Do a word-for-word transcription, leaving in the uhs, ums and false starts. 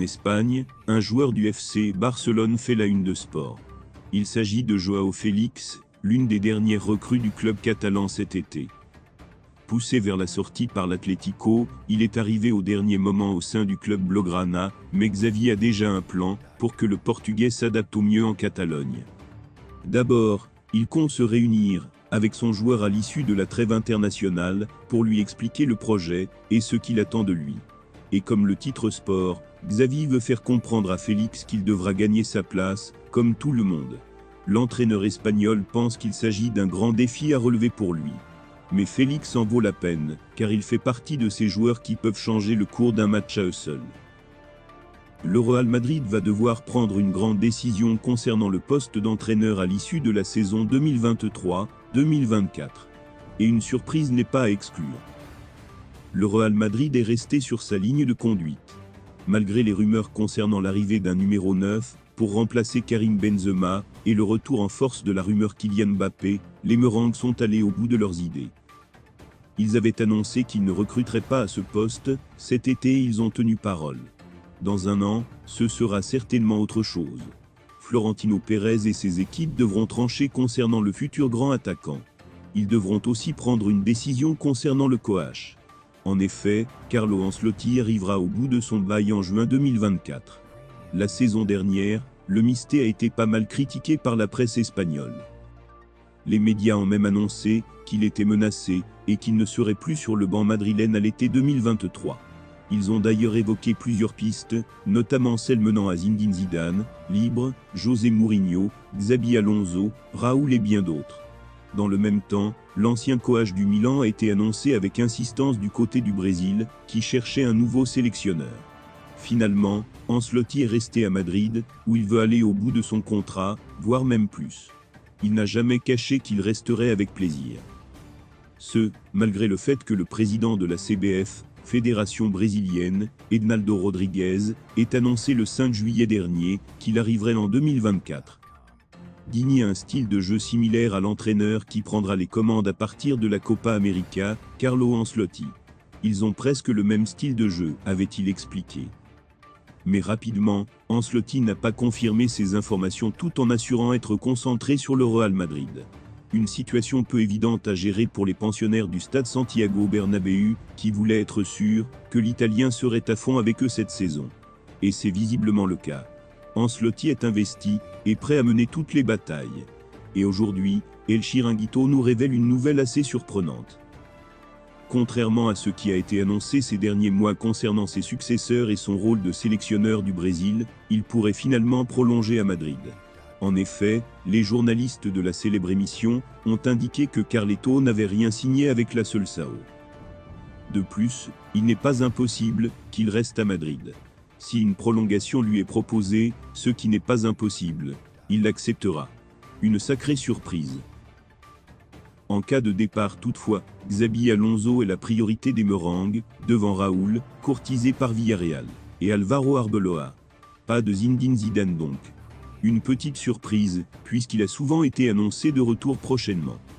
Espagne, un joueur du F C Barcelone fait la une de Sport. Il s'agit de Joao Félix, l'une des dernières recrues du club catalan cet été. Poussé vers la sortie par l'Atlético, il est arrivé au dernier moment au sein du club blaugrana, mais Xavi a déjà un plan pour que le Portugais s'adapte au mieux en Catalogne. D'abord, il compte se réunir avec son joueur à l'issue de la trêve internationale pour lui expliquer le projet et ce qu'il attend de lui. Et comme le titre Sport, Xavi veut faire comprendre à Félix qu'il devra gagner sa place, comme tout le monde. L'entraîneur espagnol pense qu'il s'agit d'un grand défi à relever pour lui. Mais Félix en vaut la peine, car il fait partie de ces joueurs qui peuvent changer le cours d'un match à eux seuls. Le Real Madrid va devoir prendre une grande décision concernant le poste d'entraîneur à l'issue de la saison deux mille vingt-trois deux mille vingt-quatre. Et une surprise n'est pas à exclure. Le Real Madrid est resté sur sa ligne de conduite. Malgré les rumeurs concernant l'arrivée d'un numéro neuf, pour remplacer Karim Benzema, et le retour en force de la rumeur Kylian Mbappé, les Merengues sont allés au bout de leurs idées. Ils avaient annoncé qu'ils ne recruteraient pas à ce poste, cet été ils ont tenu parole. Dans un an, ce sera certainement autre chose. Florentino Pérez et ses équipes devront trancher concernant le futur grand attaquant. Ils devront aussi prendre une décision concernant le coach. En effet, Carlo Ancelotti arrivera au bout de son bail en juin deux mille vingt-quatre. La saison dernière, le Misté a été pas mal critiqué par la presse espagnole. Les médias ont même annoncé qu'il était menacé et qu'il ne serait plus sur le banc madrilène à l'été deux mille vingt-trois. Ils ont d'ailleurs évoqué plusieurs pistes, notamment celle menant à Zinedine Zidane, libre, José Mourinho, Xabi Alonso, Raoul et bien d'autres. Dans le même temps, l'ancien coach du Milan a été annoncé avec insistance du côté du Brésil, qui cherchait un nouveau sélectionneur. Finalement, Ancelotti est resté à Madrid, où il veut aller au bout de son contrat, voire même plus. Il n'a jamais caché qu'il resterait avec plaisir. Ce, malgré le fait que le président de la C B F, Fédération brésilienne, Ednaldo Rodrigues, ait annoncé le cinq juillet dernier qu'il arriverait en deux mille vingt-quatre. Digne a un style de jeu similaire à l'entraîneur qui prendra les commandes à partir de la Copa América, Carlo Ancelotti. Ils ont presque le même style de jeu, avait-il expliqué. Mais rapidement, Ancelotti n'a pas confirmé ces informations tout en assurant être concentré sur le Real Madrid. Une situation peu évidente à gérer pour les pensionnaires du stade Santiago Bernabéu, qui voulaient être sûrs que l'Italien serait à fond avec eux cette saison. Et c'est visiblement le cas. Ancelotti est investi et prêt à mener toutes les batailles. Et aujourd'hui, El Chiringuito nous révèle une nouvelle assez surprenante. Contrairement à ce qui a été annoncé ces derniers mois concernant ses successeurs et son rôle de sélectionneur du Brésil, il pourrait finalement prolonger à Madrid. En effet, les journalistes de la célèbre émission ont indiqué que Carleto n'avait rien signé avec la Seleção. De plus, il n'est pas impossible qu'il reste à Madrid. Si une prolongation lui est proposée, ce qui n'est pas impossible, il l'acceptera. Une sacrée surprise. En cas de départ toutefois, Xabi Alonso est la priorité des Merengues, devant Raoul, courtisé par Villarreal, et Alvaro Arbeloa. Pas de Zinedine Zidane donc. Une petite surprise, puisqu'il a souvent été annoncé de retour prochainement.